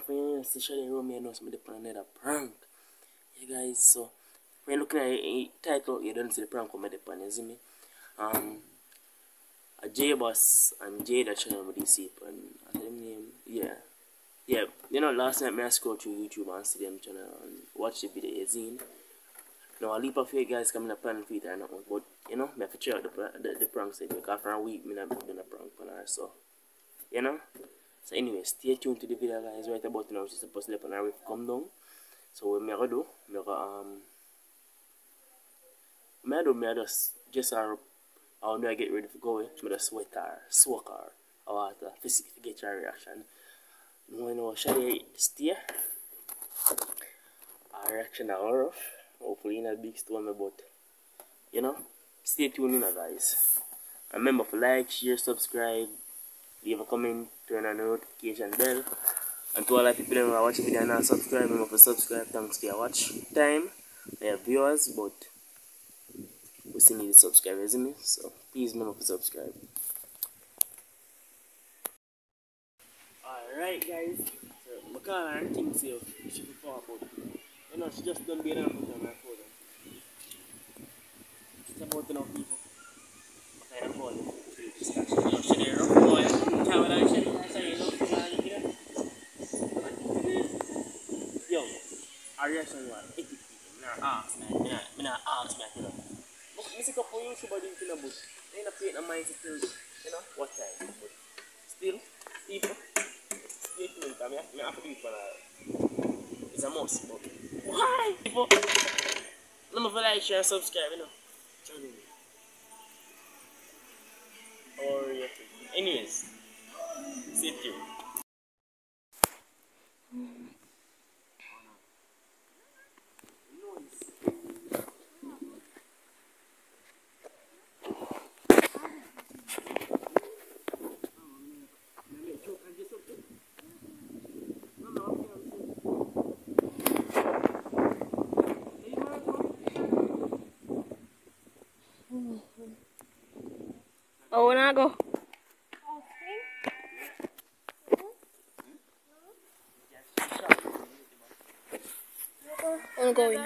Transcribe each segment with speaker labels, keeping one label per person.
Speaker 1: friend, it's Shady Romeo, knows me the another prank. Yeah, guys, so when looking at the title, you don't see the prank coming upon, you see me? A J Boss and Jade that channel with this and I think name, yeah. Yeah, you know, last night I scrolled through YouTube and see them channel and watch the video, you seen? Now, a leap of you guys coming up and feet or nothing, but you know, I have to check out the pranks because for a week, I have done a prank on her, so you know. So anyway, stay tuned to the video, guys. Right about now, she's supposed to let on her come down. So what I'm gonna do, I just her. I know I get ready to go. I just sweat her, soak her, or water, to get her reaction. Now you know, Shady stay. Our reaction are rough. Hopefully not a big storm, but you know, stay tuned, guys. Remember to like, share, subscribe, leave a comment, turn on the notification bell. And to all the people who are watching the video and not subscribe, remember to subscribe. Thanks for your watch time. We have viewers, but we still need subscribers, isn't it? So please remember to subscribe. Alright, guys. So I call her and think she should be far, but you know, she just done being enough on my phone. It's about enough people. I kind of call it. She there, rough boy. Can't wait to yo, our reaction was 80 people. I'm not ask, man. I'm not ask, man. You know. I see a couple of YouTubers doing but they don't pay no mind to tell you know, what time. But still, people, stay tuned. I have to do it for it's a must. But why? People, remember to like, share, and subscribe, you know. Or, yeah. Anyways, stay tuned.
Speaker 2: Oh, when I go. I'm going.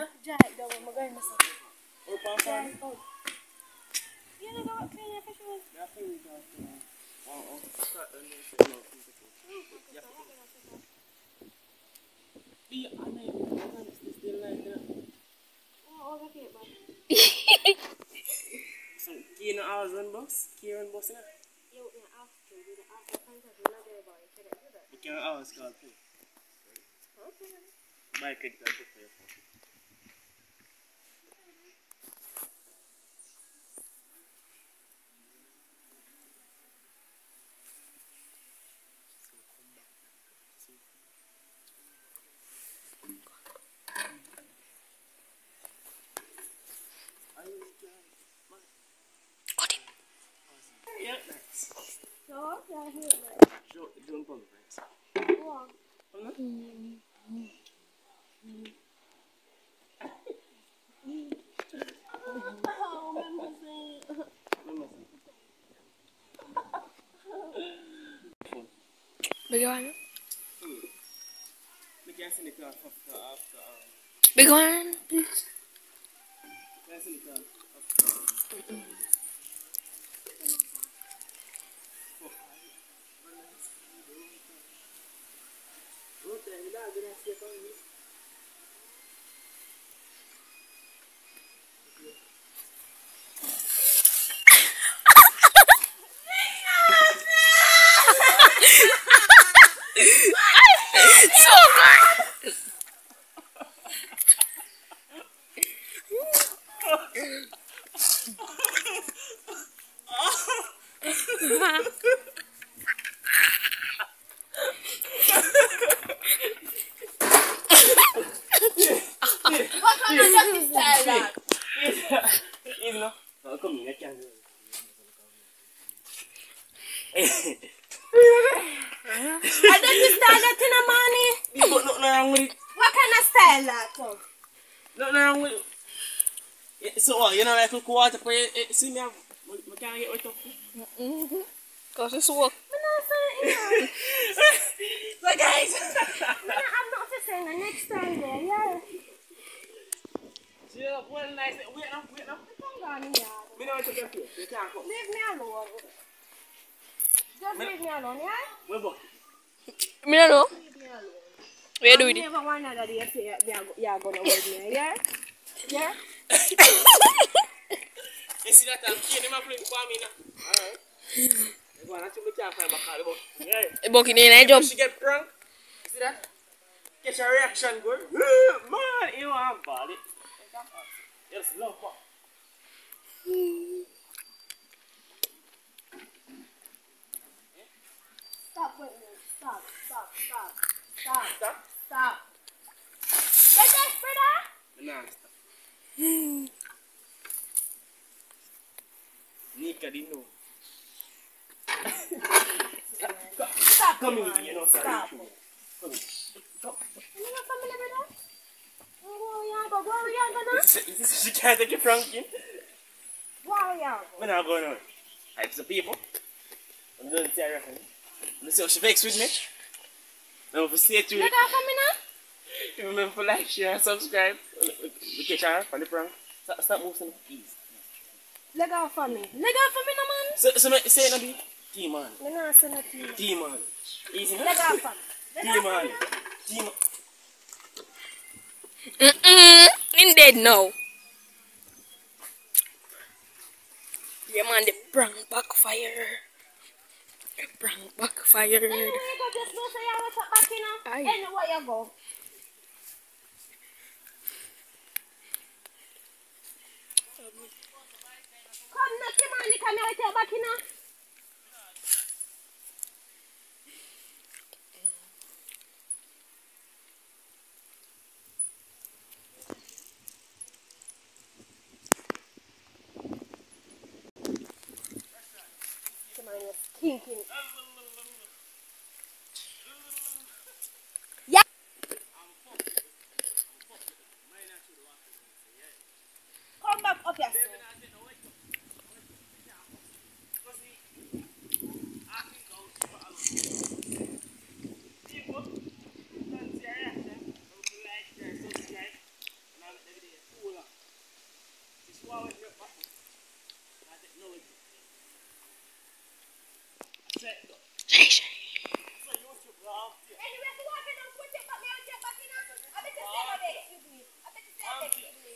Speaker 1: So, Kieran hours on boss? Kieran boss, yeah? But Kieran hours called too. Buy credit card for your phone. Yeah, nice.
Speaker 2: No, yeah, here.
Speaker 1: Don't pull it, right?
Speaker 2: Go on. Big one.
Speaker 1: We can send it after.
Speaker 2: Big one, please.
Speaker 1: Can send it after.
Speaker 2: So good. What kind of duck is that?
Speaker 1: Even though, come here, I can't do it.
Speaker 2: I don't style that in a money.
Speaker 1: But nothing wrong with it.
Speaker 2: What kind of style that?
Speaker 1: Nothing wrong with it. Yeah, so what, you know, like look water for you, see me, I can't get wet up.
Speaker 2: Because it's work.
Speaker 1: So So guys.
Speaker 2: I'm not to say the next time there, yeah.
Speaker 1: Yeah, well, nice. Wait now.
Speaker 2: Come on, yeah.
Speaker 1: Me know to get here. You can't come.
Speaker 2: Leave me alone. Just leave me alone, yeah?
Speaker 1: Where go?
Speaker 3: Me don't know.
Speaker 2: Leave me alone.
Speaker 3: Where do
Speaker 2: I
Speaker 3: it?
Speaker 2: never want another day say you're gonna with me, yeah? Yeah?
Speaker 1: You see that I'm kidding my friend for me now. Alright. You go and actually can't find my car. Yeah.
Speaker 3: Bucky in jump.
Speaker 1: She get drunk. You see that? Get your reaction good. Man, you want bad it. Yes, love pop.
Speaker 2: Stop with me. Stop.
Speaker 1: Stop.
Speaker 2: Get desperate, huh?
Speaker 1: Nah, stop. Nika didn't know.
Speaker 2: Stop.
Speaker 1: Come here, you know,
Speaker 2: Stop.
Speaker 1: come here.
Speaker 2: You know family, brother? Where we are go now?
Speaker 1: She can't take it from you.
Speaker 2: Where we are go?
Speaker 1: We're not going on. It's the people. I'm doing the reference. Let's see how she vexed with me. Remember to stay tuned.
Speaker 2: Look out for me now.
Speaker 1: Remember to like, share, and subscribe. We catch her on the prank. Stop moving, please.
Speaker 2: Look out for me. Look out for me now, man.
Speaker 1: So say it, Nabi. T-Man.
Speaker 2: Me not say nothing.
Speaker 1: T-Man. Easy,
Speaker 2: Look out for me.
Speaker 1: T-Man. T-Man.
Speaker 3: In dead now. Yeah, man, the prank backfire. The prank backfired.
Speaker 2: Anyway, you go just go say you want back in now.
Speaker 3: Aye.
Speaker 2: Anywhere you go. Come now, come on, come here with your back in now. Come on, you're stinking. Yeah. Come back up here. Anyway, go on, man, put your back in now. I bet you say what they give me. I bet you say what they give me.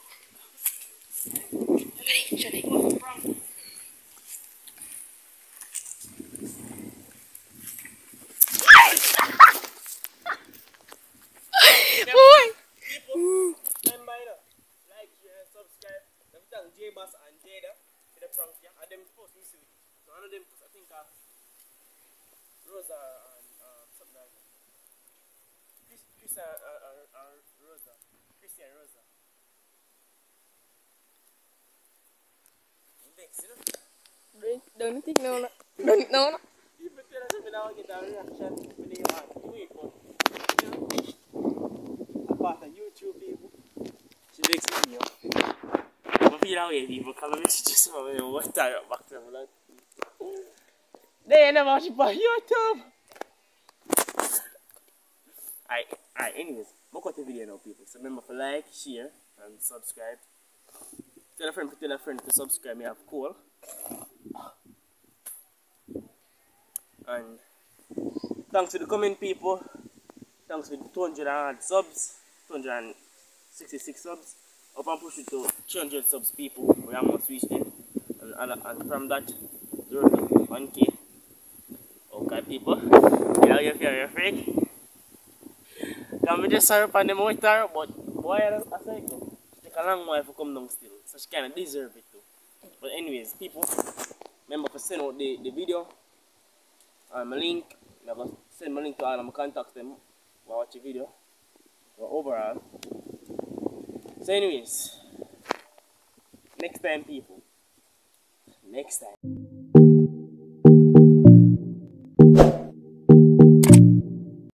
Speaker 3: Boy.
Speaker 1: Remember, you know, like, share, subscribe. Them thank J-Bass and Jada for the prank, yeah. And them post me see. So one of them post, I think, Rosa and something like that. Chris and Rosa. Chrissy and Rosa. Thanks, you know.
Speaker 3: Don't think no. Don't know.
Speaker 1: People tell us if I get a reaction when they want to wait for, you know, apart from YouTube people. She makes me, yo. I feel that way, people, because I'm just what time back to them. Like, they never watch it on YouTube. Alright, anyways, we'll cut the video now, people. So remember to like, share, and subscribe. Tell a friend to subscribe. Me have cool. And thanks to the comment people. Thanks for the 200 subs, 266 subs. Up and push it to 300 subs, people. We almost reached it. And from that, 0 to 1K. Okay, people. You know, if you're a freak. Can we just sorry upon them with her, but boy, I say it. Take a long while to come down still. So she kind of deserve it too. But anyways, people, remember to send out the video. And my link. I'm going to send my link to all of my contacts them. Watch the video. But overall. So anyways, next time, people. Next time.